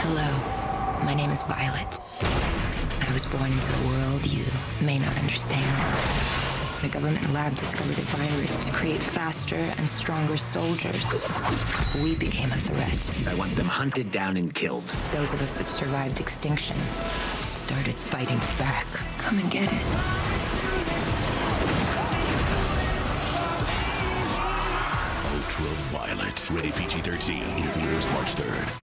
Hello, my name is Violet. I was born into a world you may not understand. The government lab discovered a virus to create faster and stronger soldiers. We became a threat. I want them hunted down and killed. Those of us that survived extinction started fighting back. Come and get it. Ultraviolet. Rated PG-13. In theaters March 3rd.